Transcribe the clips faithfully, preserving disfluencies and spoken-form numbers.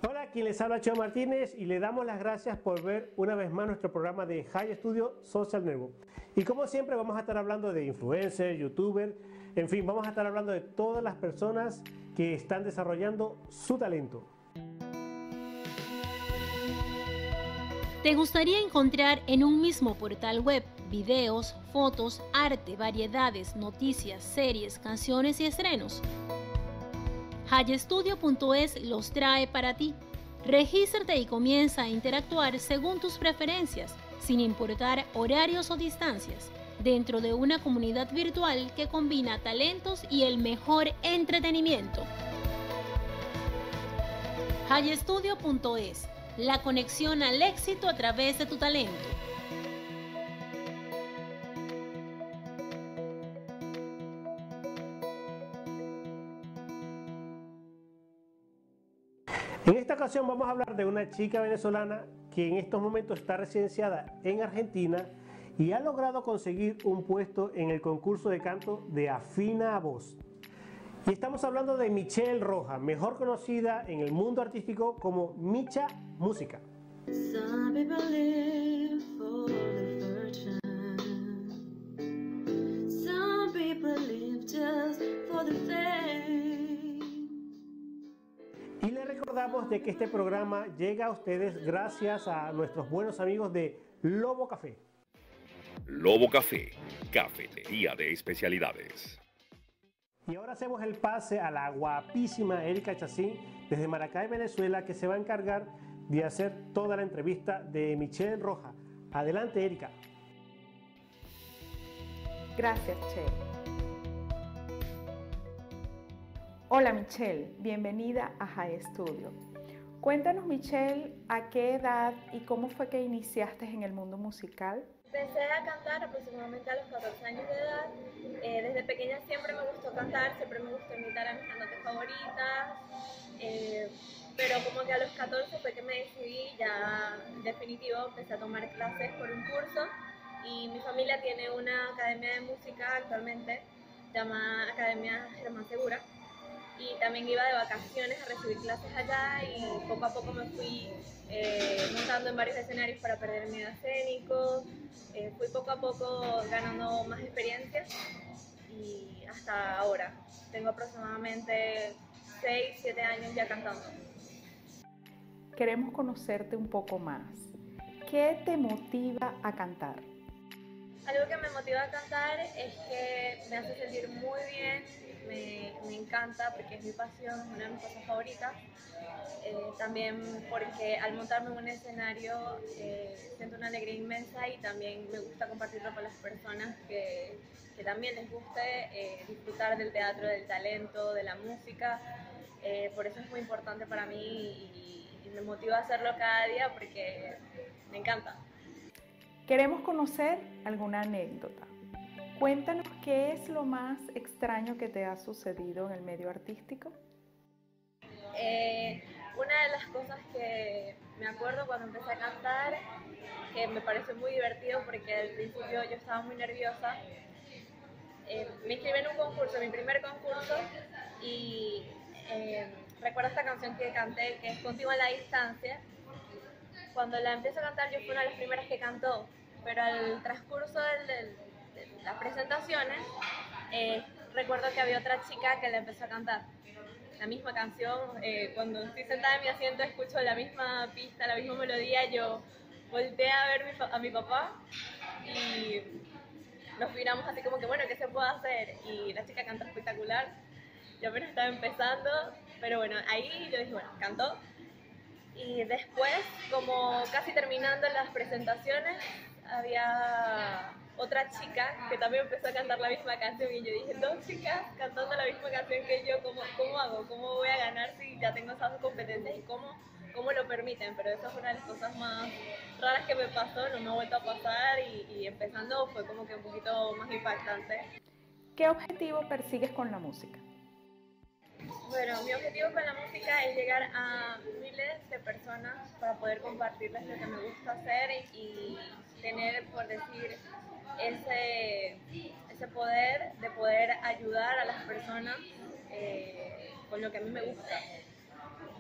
Hola, quien les habla Cheo Martínez y le damos las gracias por ver una vez más nuestro programa de High Studio Social Network. Y como siempre vamos a estar hablando de influencers, youtubers, en fin, vamos a estar hablando de todas las personas que están desarrollando su talento. ¿Te gustaría encontrar en un mismo portal web videos, fotos, arte, variedades, noticias, series, canciones y estrenos? High Studio punto es los trae para ti. Regístrate y comienza a interactuar según tus preferencias, sin importar horarios o distancias, dentro de una comunidad virtual que combina talentos y el mejor entretenimiento. High Studio punto es, la conexión al éxito a través de tu talento. En esta ocasión vamos a hablar de una chica venezolana que en estos momentos está residenciada en Argentina y ha logrado conseguir un puesto en el concurso de canto de Afina Voz. Y estamos hablando de Michelle Rojas, mejor conocida en el mundo artístico como Micha Música. Some people live for the fortune. Some people live just for the fame. Y les recordamos de que este programa llega a ustedes gracias a nuestros buenos amigos de Lobo Café. Lobo Café, cafetería de especialidades. Y ahora hacemos el pase a la guapísima Erika Chacín desde Maracay, Venezuela, que se va a encargar de hacer toda la entrevista de Michelle Rojas. Adelante, Erika. Gracias, Che. Hola, Michelle. Bienvenida a High Studio. Cuéntanos, Michelle, ¿a qué edad y cómo fue que iniciaste en el mundo musical? Empecé a cantar aproximadamente a los catorce años de edad. Eh, desde pequeña siempre me gustó cantar, siempre me gustó imitar a mis cantantes favoritas. Eh, pero como que a los catorce fue que me decidí, ya en definitivo empecé a tomar clases por un curso. Y mi familia tiene una academia de música actualmente, llamada Academia Germán Segura. Y también iba de vacaciones a recibir clases allá y poco a poco me fui eh, montando en varios escenarios para perder el miedo escénico. Eh, fui poco a poco ganando más experiencia y hasta ahora tengo aproximadamente seis, siete años ya cantando. Queremos conocerte un poco más. ¿Qué te motiva a cantar? Algo que me motiva a cantar es que me hace sentir muy bien, me, me encanta porque es mi pasión, es una de mis cosas favoritas. Eh, también porque al montarme en un escenario eh, siento una alegría inmensa y también me gusta compartirlo con las personas que, que también les guste eh, disfrutar del teatro, del talento, de la música. Eh, por eso es muy importante para mí y, y me motiva a hacerlo cada día porque me encanta. Queremos conocer alguna anécdota. Cuéntanos qué es lo más extraño que te ha sucedido en el medio artístico. Eh, una de las cosas que me acuerdo cuando empecé a cantar, que me pareció muy divertido porque al principio yo estaba muy nerviosa, eh, me inscribí en un concurso, mi primer concurso, y eh, recuerdo esta canción que canté, que es Contigo a la Distancia. Cuando la empiezo a cantar yo fui una de las primeras que cantó, pero al transcurso del, del, de las presentaciones eh, recuerdo que había otra chica que la empezó a cantar la misma canción. Eh, cuando estoy sentada en mi asiento escucho la misma pista, la misma melodía, yo volteé a ver mi, a mi papá y nos miramos así como que bueno, ¿qué se puede hacer? Y la chica canta espectacular, yo apenas estaba empezando, pero bueno, ahí yo dije bueno, cantó. Y después, como casi terminando las presentaciones, había otra chica que también empezó a cantar la misma canción y yo dije, dos chicas cantando la misma canción que yo, ¿cómo, cómo hago? ¿Cómo voy a ganar si ya tengo esas competencias y cómo, cómo lo permiten? Pero esa fue una de las cosas más raras que me pasó, no me ha vuelto a pasar y, y empezando fue como que un poquito más impactante. ¿Qué objetivo persigues con la música? Bueno, mi objetivo con la música es llegar a miles de personas para poder compartirles lo que me gusta hacer y tener, por decir, ese, ese poder de poder ayudar a las personas eh, con lo que a mí me gusta.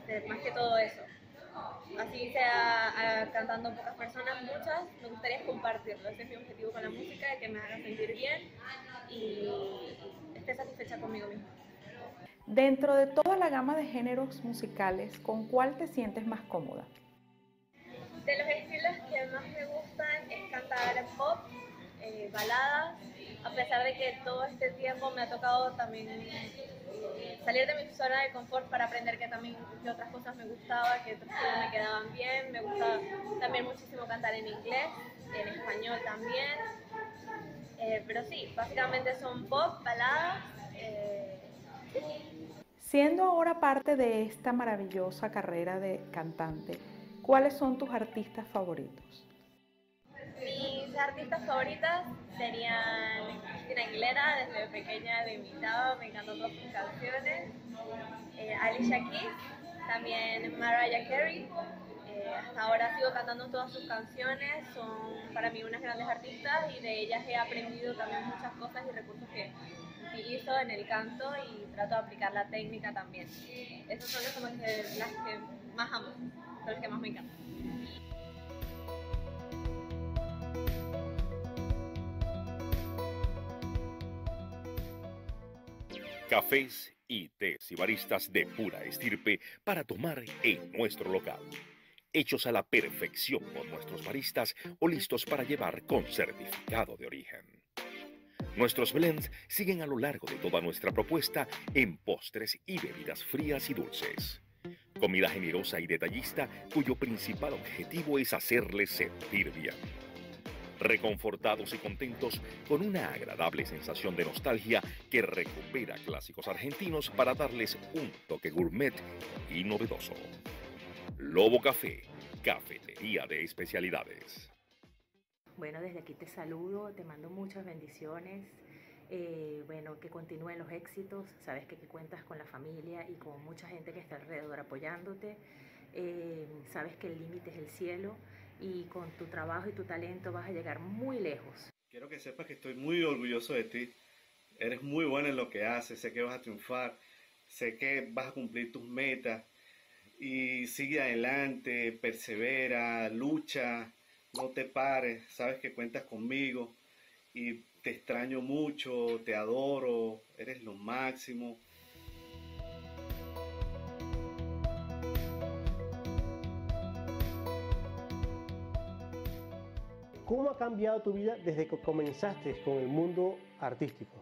este, más que todo eso. Así sea a, cantando pocas personas, muchas, me gustaría compartirlo. Ese es mi objetivo con la música, que me haga sentir bien y esté satisfecha conmigo misma. Dentro de toda la gama de géneros musicales, ¿con cuál te sientes más cómoda? De los estilos que más me gustan es cantar pop, eh, baladas, a pesar de que todo este tiempo me ha tocado también eh, salir de mi zona de confort para aprender que también que otras cosas me gustaban, que otras cosas me quedaban bien. Me gusta también muchísimo cantar en inglés, en español también, eh, pero sí, básicamente son pop, baladas. Eh, Siendo ahora parte de esta maravillosa carrera de cantante, ¿cuáles son tus artistas favoritos? Mis artistas favoritas serían Christina Aguilera, desde pequeña la imitaba, me encantan todas sus canciones. Eh, Alicia Keys, también Mariah Carey. Eh, hasta ahora sigo cantando todas sus canciones, son para mí unas grandes artistas y de ellas he aprendido también muchas cosas y recursos que utilizo en el canto y trato de aplicar la técnica también. Esas son las que, las que más amo, son las que más me encantan. Cafés y tés y baristas de pura estirpe para tomar en nuestro local. Hechos a la perfección por nuestros baristas o listos para llevar con certificado de origen. Nuestros blends siguen a lo largo de toda nuestra propuesta en postres y bebidas frías y dulces. Comida generosa y detallista cuyo principal objetivo es hacerles sentir bien. Reconfortados y contentos con una agradable sensación de nostalgia que recupera clásicos argentinos para darles un toque gourmet y novedoso. Lobo Café, cafetería de especialidades. Bueno, desde aquí te saludo, te mando muchas bendiciones, eh, bueno, que continúen los éxitos, sabes que, que cuentas con la familia y con mucha gente que está alrededor apoyándote, eh, sabes que el límite es el cielo y con tu trabajo y tu talento vas a llegar muy lejos. Quiero que sepas que estoy muy orgulloso de ti, eres muy buena en lo que haces, sé que vas a triunfar, sé que vas a cumplir tus metas y sigue adelante, persevera, lucha. No te pares, sabes que cuentas conmigo y te extraño mucho, te adoro, eres lo máximo. ¿Cómo ha cambiado tu vida desde que comenzaste con el mundo artístico?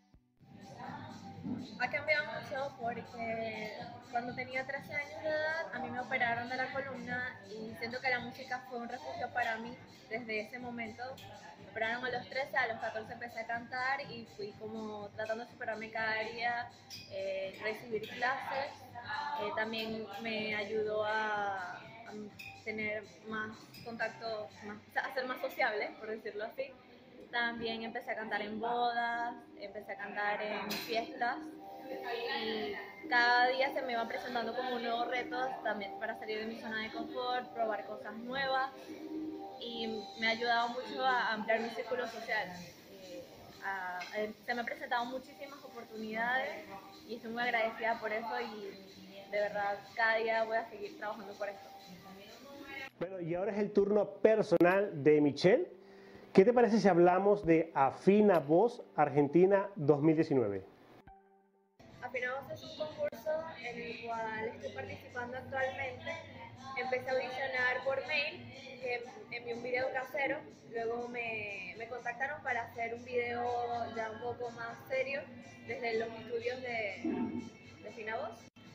Ha cambiado mucho porque cuando tenía trece años de edad a mí me operaron de la columna y siento que la música fue un refugio para mí desde ese momento. Me operaron a los trece, a los catorce empecé a cantar y fui como tratando de superarme cada día, eh, recibir clases. Eh, también me ayudó a, a tener más contacto, más, a ser más sociable, por decirlo así. También empecé a cantar en bodas, empecé a cantar en fiestas y cada día se me iban presentando como nuevos retos también para salir de mi zona de confort, probar cosas nuevas y me ha ayudado mucho a ampliar mi círculo social. Eh, a, a, se me han presentado muchísimas oportunidades y estoy muy agradecida por eso y de verdad cada día voy a seguir trabajando por esto. Bueno, y ahora es el turno personal de Michelle. ¿Qué te parece si hablamos de Afina Voz Argentina dos mil diecinueve? Afina Voz es un concurso en el cual estoy participando actualmente. Empecé a audicionar por mail, que envié un video casero, luego me, me contactaron para hacer un video ya un poco más serio desde los estudios de, de Afina Voz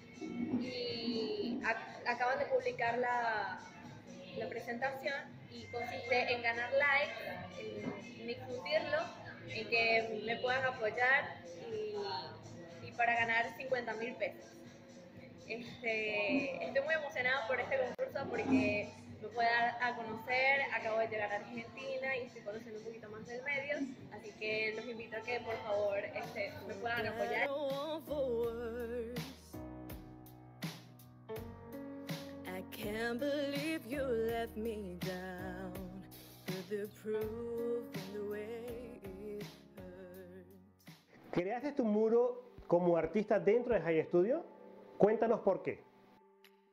y a, acaban de publicar la, la presentación y consiste en ganar likes, en difundirlo, en que me puedan apoyar y, y para ganar cincuenta mil pesos. Este, estoy muy emocionada por este concurso porque me puede dar a conocer, acabo de llegar a Argentina y estoy conociendo un poquito más del medio, así que los invito a que por favor este, me puedan apoyar. I can't believe you let me down. The proof in the way it hurts. ¿Creaste tu muro como artista dentro de High Studio? Cuéntanos por qué.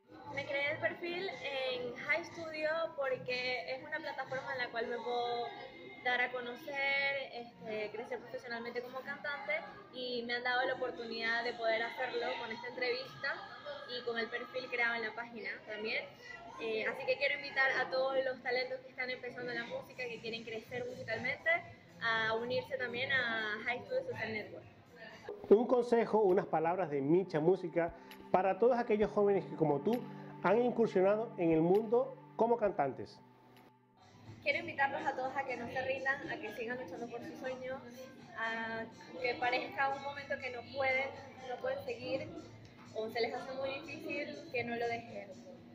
perfil en Hi Studio porque es una plataforma en la cual me puedo dar a conocer, este, crecer profesionalmente como cantante, y me han dado la oportunidad de poder hacerlo con esta entrevista y con el perfil creado en la página también. Eh, así que quiero invitar a todos los talentos que están empezando en la música, que quieren crecer musicalmente, a unirse también a Hi Studio Social Network. Un consejo, unas palabras de Micha Música para todos aquellos jóvenes que, como tú, han incursionado en el mundo como cantantes. Quiero invitarlos a todos a que no se rindan, a que sigan luchando por sus sueños, a que parezca un momento que no pueden, no pueden seguir o se les hace muy difícil, que no lo dejen,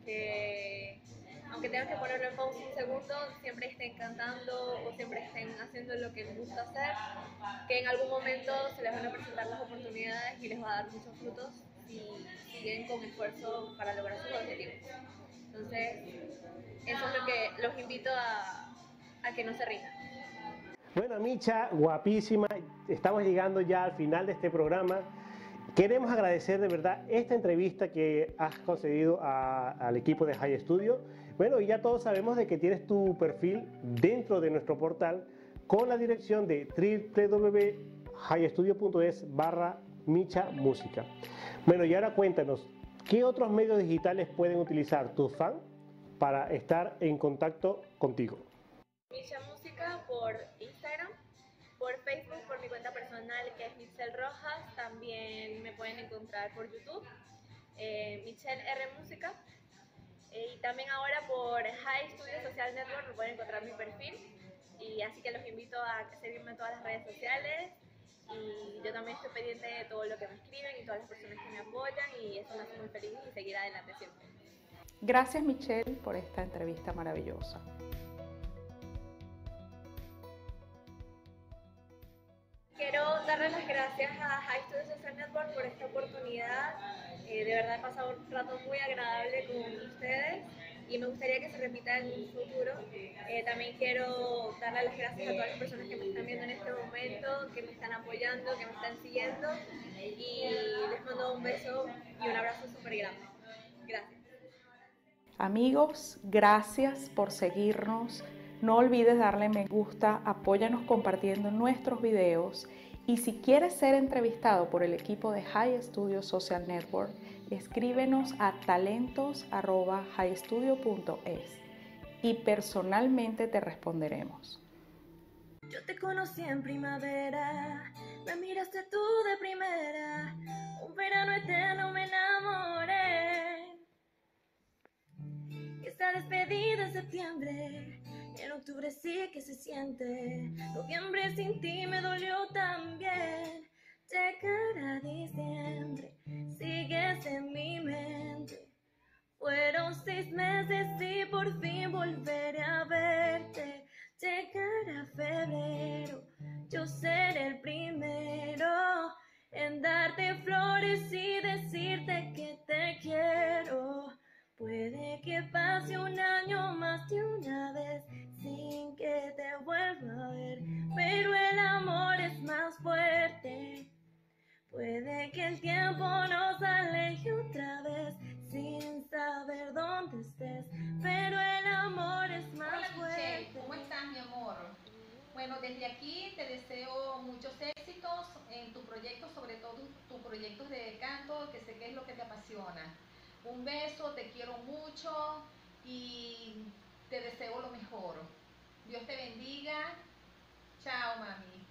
que aunque tengan que ponerlo en pausa un segundo, siempre estén cantando o siempre estén haciendo lo que les gusta hacer, que en algún momento se les van a presentar las oportunidades y les va a dar muchos frutos si siguen con esfuerzo para lograr sus objetivos. Entonces, eso es lo que los invito a, a que no se rindan. Bueno, Micha, guapísima, estamos llegando ya al final de este programa. Queremos agradecer de verdad esta entrevista que has concedido a, al equipo de Hi Studio. Bueno, y ya todos sabemos de que tienes tu perfil dentro de nuestro portal con la dirección de doble u doble u doble u punto hi studio punto es barra Micha Música. Bueno, y ahora cuéntanos, ¿qué otros medios digitales pueden utilizar tus fans para estar en contacto contigo? Micha Música por Instagram, por Facebook, por mi cuenta personal que es Michelle Rojas. También me pueden encontrar por YouTube, eh, Michelle R Música. Eh, y también ahora por Hi Studio Social Network me pueden encontrar mi perfil. Y así que los invito a seguirme en todas las redes sociales. Y yo también estoy pendiente de todo lo que me escriben y todas las personas que me apoyan, y eso me hace muy feliz y seguir adelante siempre. Gracias, Michelle, por esta entrevista maravillosa. Quiero darle las gracias a Hi Studio Social Network por esta oportunidad. Eh, de verdad he pasado un rato muy agradable con ustedes y me gustaría que se repita en un futuro. Eh, también quiero darle las gracias a todas las personas que me están viendo en este momento, que me están apoyando, que me están siguiendo, y les mando un beso y un abrazo súper grande. Gracias. Amigos, gracias por seguirnos. No olvides darle me gusta, apóyanos compartiendo nuestros videos, y si quieres ser entrevistado por el equipo de Hi Studio Social Network, escríbenos a talentos arroba hi studio punto es y personalmente te responderemos. Yo te conocí en primavera, me miraste tú de primera, un verano eterno me enamoré. Esta despedida en septiembre, en octubre sí que se siente, noviembre sin ti me dolió también. Llegará diciembre, sigues en mi mente. Fueron seis meses y por fin volveré a verte. Llegará febrero, yo seré el primero en darte flores y decirte que te quiero. Puede que pase un año más de una vez sin que te vuelva a ver, pero el amor es más fuerte. Puede que el tiempo nos aleje otra vez sin saber dónde estés, pero el amor es más Hola, fuerte. Michelle, ¿cómo estás, mi amor? Bueno, desde aquí te deseo muchos éxitos en tu proyecto, sobre todo tu proyecto de canto, que sé que es lo que te apasiona. Un beso, te quiero mucho y te deseo lo mejor. Dios te bendiga. Chao, mami.